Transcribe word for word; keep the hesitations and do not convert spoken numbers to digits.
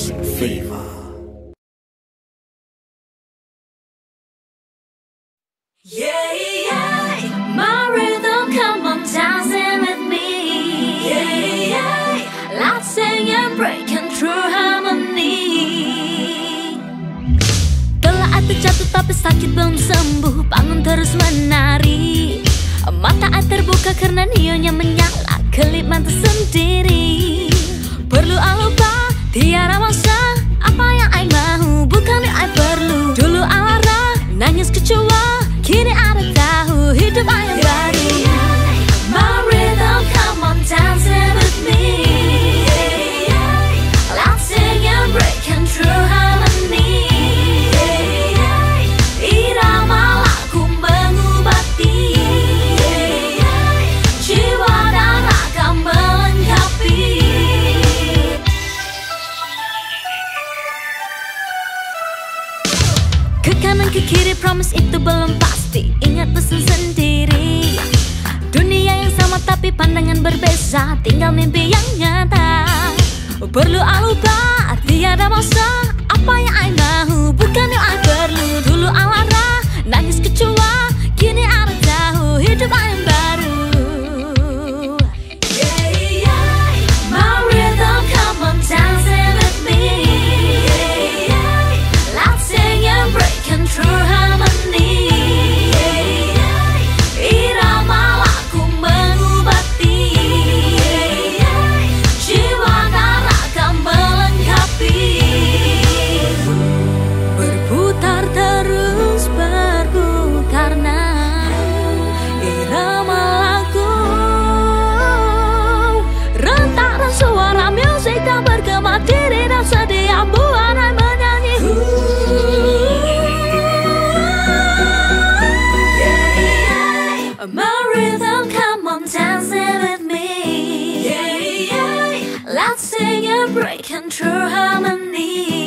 Music Fever. Yeah, yeah, my rhythm, come on, dancing with me. Yeah, yeah, let's sing and breaking through harmony. Telah aku jatuh tapi sakit belum sembuh, bangun terus menari. Mata air terbuka karena neonnya menyala, kelip mata sendiri. Perlu alupa, tiada masa, apa yang I mau, bukan yang I perlu. Dulu alara, nangis kecewa, kini ada tahu, hidup I yang baru. My rhythm, come on, dancing with me. Let's sing and breaking through harmony. Irama lagu mengobati, jiwa dan raga melengkapi. Ke kanan ke kiri, promise itu belum pasti. Ingat pesan sendiri, dunia yang sama tapi pandangan berbeza, tinggal mimpi yang nyata. Perlu alupa, tiada masa, apa yang I mau, bukan yang I perlu. Dulu alara, nangis kecewa, kini ada tahu, hidup I yang baru. Yeah, yeah, my rhythm, come on, dancing with me. Yeah, yeah, let's sing and breaking through harmony. Irama lagu mengobati, jiwa dan raga melengkapi. Berputar terus berputar nah, irama lagu, rentaran suara musik tak bergema, diri dan sedia buat I menyanyi. My rhythm, come on, dancing with me. Yeah, yeah, let's sing and breaking through harmony.